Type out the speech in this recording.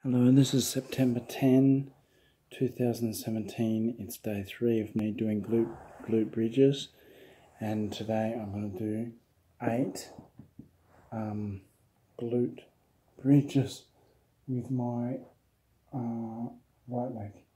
Hello, this is September 10, 2017. It's day 3 of me doing glute bridges, and today I'm going to do 8 glute bridges with my right leg.